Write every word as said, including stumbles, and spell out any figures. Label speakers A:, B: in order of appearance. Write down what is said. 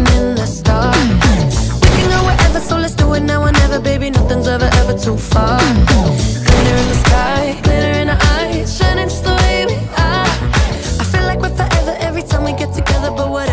A: in the stars. We can go wherever, so let's do it now or never, baby. Nothing's ever, ever too far. Glitter in the sky, glitter in our eyes, shining just the way we are. I feel like we're forever every time we get together, but what